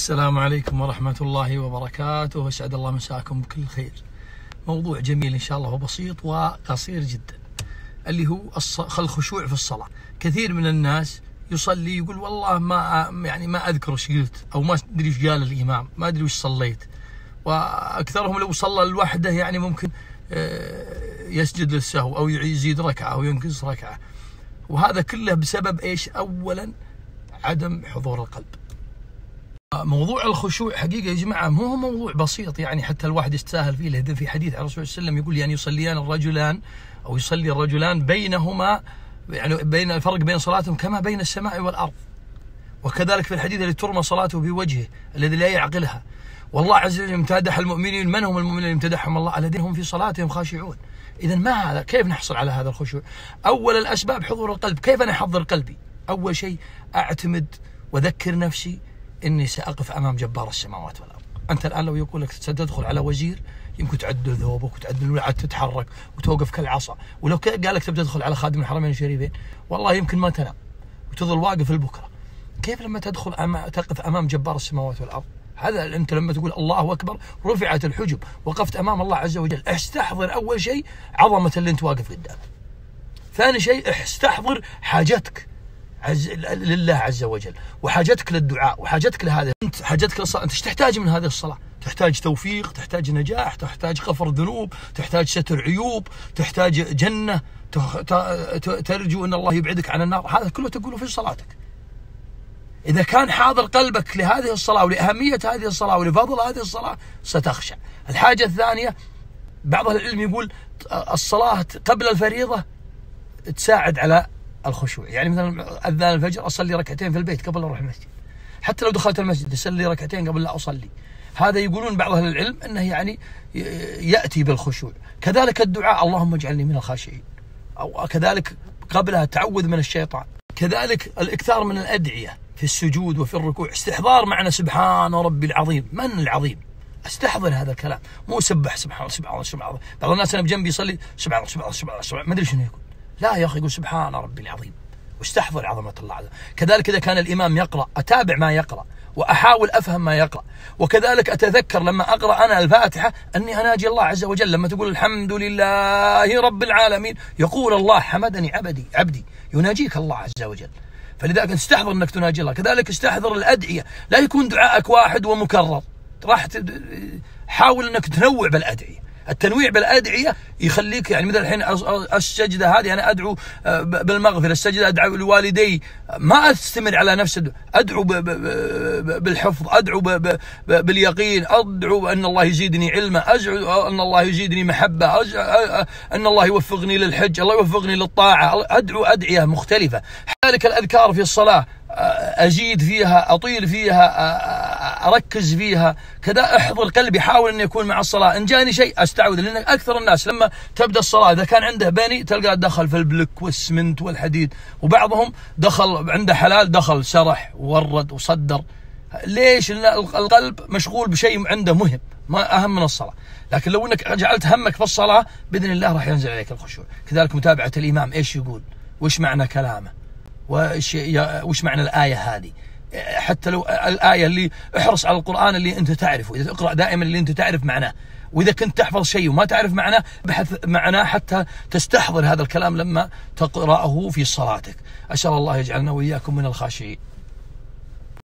السلام عليكم ورحمة الله وبركاته، واسعد الله مساكم بكل خير. موضوع جميل إن شاء الله وبسيط وقصير جدا، اللي هو الخشوع في الصلاة. كثير من الناس يصلي يقول والله ما أذكر ايش قلت، أو ما أدري ايش قال الإمام، ما أدري وش صليت. وأكثرهم لو صلى لوحده يعني ممكن يسجد للسهو أو يزيد ركعة أو ينقص ركعة، وهذا كله بسبب إيش؟ أولا عدم حضور القلب. موضوع الخشوع حقيقة يا جماعة مو هو موضوع بسيط، يعني حتى الواحد يستاهل فيه. له في حديث عن الرسول صلى الله عليه وسلم يقول يعني يصليان الرجلان أو يصلي الرجلان بينهما، يعني بين الفرق بين صلاتهم كما بين السماء والأرض. وكذلك في الحديث اللي ترمى صلاته بوجهه الذي لا يعقلها. والله عز وجل امتدح المؤمنين. من هم المؤمنين اللي امتدحهم الله؟ الذين هم في صلاتهم خاشعون. إذا ما هذا، كيف نحصل على هذا الخشوع؟ أول الأسباب حضور القلب. كيف أنا أحضر قلبي؟ أول شيء أعتمد وذكر نفسي إني سأقف أمام جبار السماوات والأرض. أنت الآن لو يقول لك ستدخل على وزير، يمكن تعدل ذوبك وتعدل ولا تتحرك وتوقف كالعصا. ولو قال لك تبي تدخل على خادم الحرمين الشريفين، والله يمكن ما تنام وتظل واقف لبكرة. كيف لما تقف أمام جبار السماوات والأرض؟ هذا أنت لما تقول الله أكبر رفعت الحجب، وقفت أمام الله عز وجل. استحضر أول شيء عظمة اللي أنت واقف قدامه. ثاني شيء استحضر حاجتك لله عز وجل، وحاجتك للدعاء، وحاجتك لهذا. انت حاجتك للصلاة، انت ايش تحتاج من هذه الصلاة؟ تحتاج توفيق، تحتاج نجاح، تحتاج غفر ذنوب، تحتاج ستر عيوب، تحتاج جنة، ترجو ان الله يبعدك عن النار. هذا كله تقوله في صلاتك. اذا كان حاضر قلبك لهذه الصلاة ولأهمية هذه الصلاة ولفضل هذه الصلاة ستخشع. الحاجة الثانية، بعض العلم يقول الصلاة قبل الفريضة تساعد على الخشوع. يعني مثلا أذان الفجر أصلي ركعتين في البيت قبل أروح المسجد، حتى لو دخلت المسجد أصلي ركعتين قبل لا أصلي. هذا يقولون بعض أهل العلم أنه يعني يأتي بالخشوع. كذلك الدعاء اللهم اجعلني من الخاشعين، أو كذلك قبلها تعوذ من الشيطان. كذلك الإكثار من الأدعية في السجود وفي الركوع، استحضار معنى سبحان ربي العظيم. من العظيم؟ استحضر هذا الكلام، مو سبح سبحان الله سبحان الله. بعض الناس أنا بجنبي يصلي سبحان الله سبحان الله سبحان الله، ما أدري شنو يقول. لا يا أخي، يقول سبحان ربي العظيم، واستحضر عظمة الله عز وجل. كذلك إذا كان الإمام يقرأ أتابع ما يقرأ وأحاول أفهم ما يقرأ. وكذلك أتذكر لما أقرأ أنا الفاتحة أني أناجي الله عز وجل. لما تقول الحمد لله رب العالمين، يقول الله حمدني عبدي، يناجيك الله عز وجل. فلذلك استحضر أنك تناجي الله. كذلك استحضر الأدعية، لا يكون دعائك واحد ومكرر. راح حاول أنك تنوع بالأدعية. التنويع بالأدعية يخليك، يعني مثل الحين السجدة هذه أنا أدعو بالمغفرة، السجدة أدعو لوالدي، ما أستمر على نفس أدعو بالحفظ، أدعو باليقين، أدعو أن الله يزيدني علما، أدعو أن الله يزيدني محبة، أن الله يوفقني للحج، الله يوفقني للطاعة. أدعو أدعية مختلفة. كذلك الأذكار في الصلاة أزيد فيها، أطيل فيها، أركز فيها. كذا أحضر قلبي، حاول أن يكون مع الصلاة. إن جاني شيء أستعوذ، لأن أكثر الناس لما تبدأ الصلاة إذا كان عنده بني تلقاه دخل في البلك والسمنت والحديد، وبعضهم دخل عنده حلال دخل سرح وورد وصدر. ليش؟ لأن القلب مشغول بشيء عنده مهم، ما أهم من الصلاة. لكن لو أنك جعلت همك في الصلاة بإذن الله راح ينزل عليك الخشوع. كذلك متابعة الإمام، إيش يقول، وش معنى كلامه، وش معنى الآية هذه. حتى لو الآية اللي احرص على القرآن اللي أنت تعرفه، إذا تقرأ دائما اللي أنت تعرف معناه. وإذا كنت تحفظ شيء وما تعرف معناه، بحث معناه حتى تستحضر هذا الكلام لما تقرأه في صلاتك. أسأل الله يجعلنا وإياكم من الخاشعين.